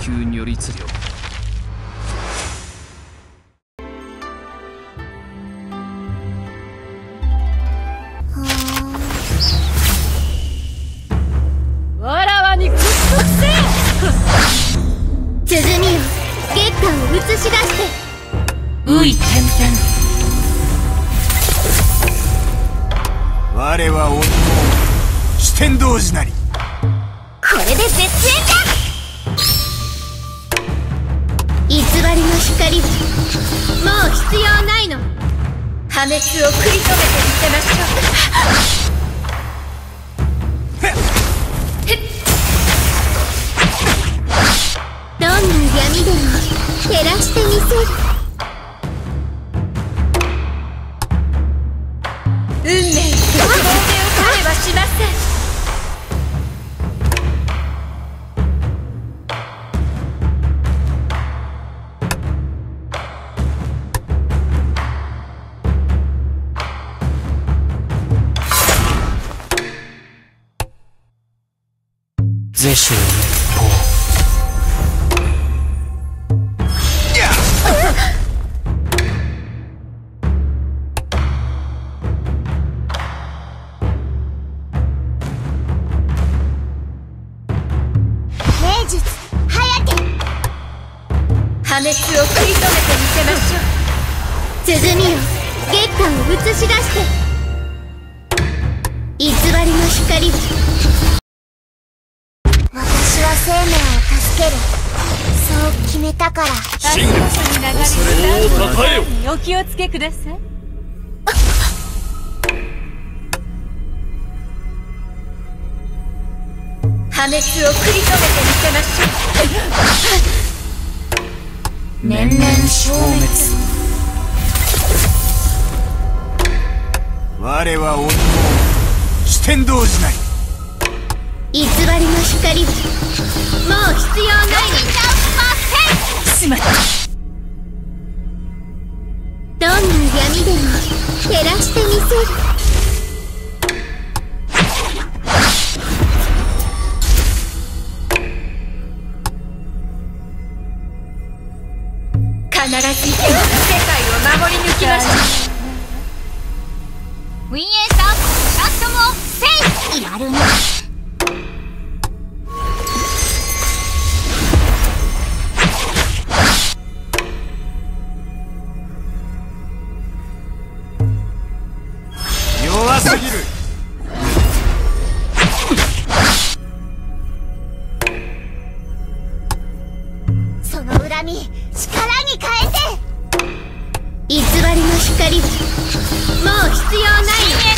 球如律令。 わらわに屈服せよ。 鼓よ、月下を映し出して。 ういてんてん。 我は夫四天童子なり。 これで絶縁だ。偽りの光はもう必要ないの。 破滅を食い止めてみせましょう。 どんな闇でも照らしてみせる。 運命にご褒美をされはしません。 是手滅法。 名術早け。 破滅を食い止めてみせましょう。 鼓よ、月下を映し出して。偽りの光は私は生命を助ける。そう決めたから。 足元に流れるダウンにお気をつけください。破滅を食い止めてみせましょう。 年々消滅。 我は夫四天童子なり。 偽りの光はもう必要ないの。 しまった。 どんな闇でも照らしてみせる。 必ず世界を守り抜きましょう。 ウィンエーターシャットもセイやるね。 弱すぎる。 その恨み力に変えて。偽りの光はもう必要ないの。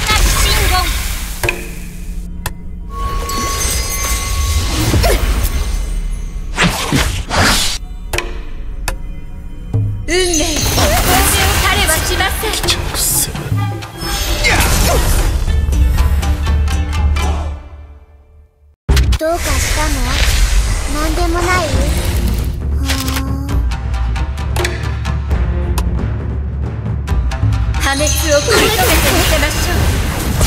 運命にご褒美をされはしません。 どうかしたの？なんでもない？ 破滅を食い止めてみせましょう。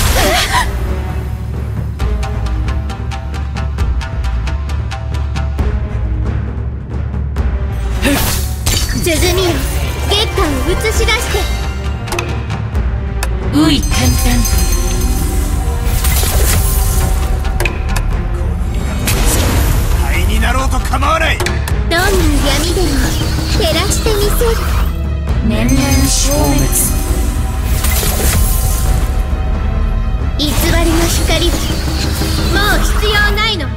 鼓よ、月下を映し出して。 ういてんてん。 灰になろうと構わない。 どんな闇でも照らしてみせる。 年々消滅。 偽りの光はもう必要ないの。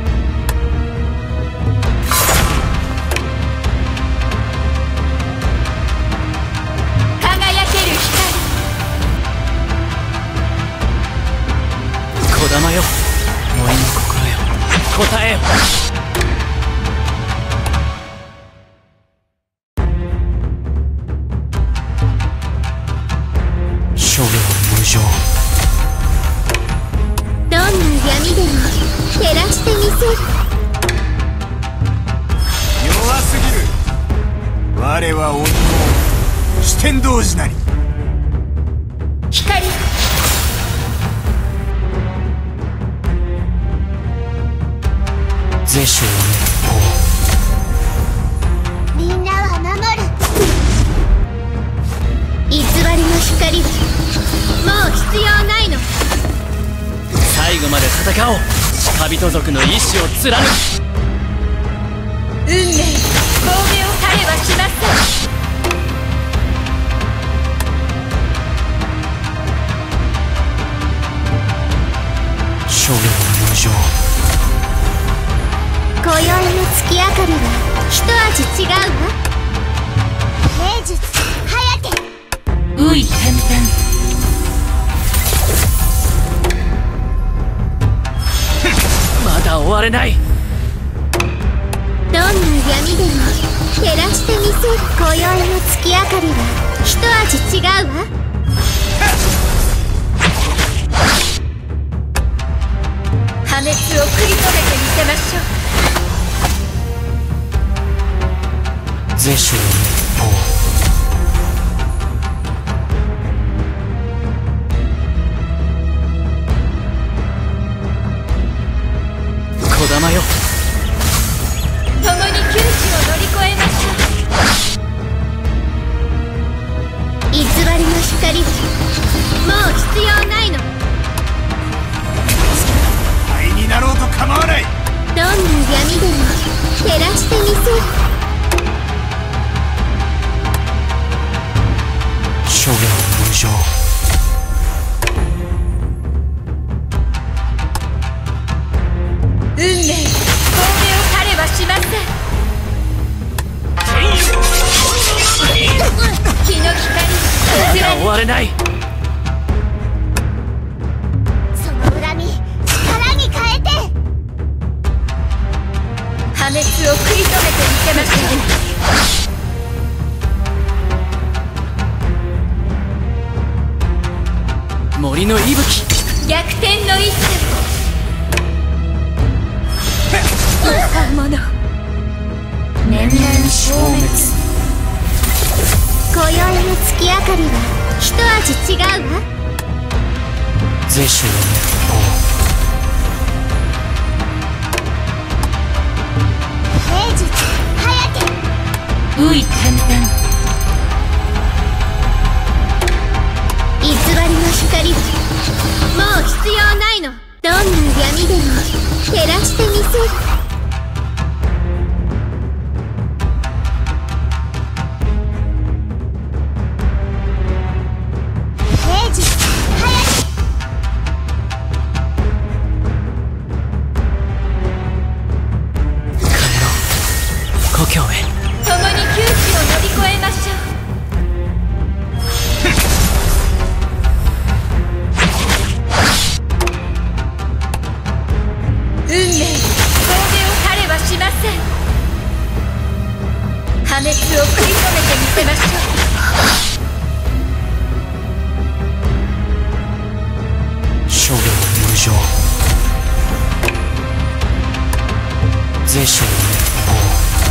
輝ける光。 児玉よ、萌えの心よ、答えよ。諸行無常。 どんな闇でも照らしてみせる。 弱すぎる。我は夫四天童子なり。 光。 是手滅法。 戦おう。鹿人族の意志を貫く。 運命、巧妙たれはしません。 諸行無常。 今宵の月明かりは一味違うわ。兵術颯。 うい天変。まだ終われない。 どんな闇でも照らしてみせる。今宵の月明かりは一味違うわ。 破滅を食い止めてみせましょう。 是正滅法。児玉よ、 共に窮地を乗り越えましょう。 偽りの光はもう必要ないの。 灰になろうと構わない。 どんな闇でも照らしてみせる。 諸行無常。 運命、巧妙たれはしません。日の光、 まだ終われない。 その恨み力に変えて。 破滅を食い止めてみせましょう。 森の息吹。 逆転の一手。若者、 年々消滅。今宵の月明かりは一味違うわ。 是正滅法。 兵術颯。 うい天変。 偽りの光はもう必要ないの。どんな闇でも照らしてみせる。兵術颯。 帰ろう、故郷へ。 共に窮地を乗り越えましょう。運命、巧妙たれはしません。破滅を食い止めてみせましょう。 諸行無常。是正滅法。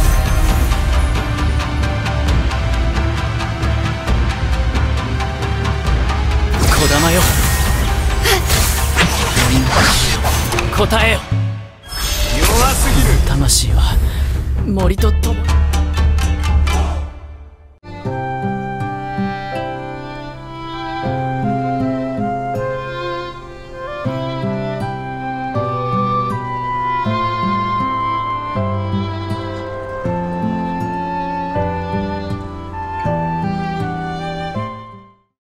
児玉よ、森の答えよ。 弱すぎる。 魂は森と共に。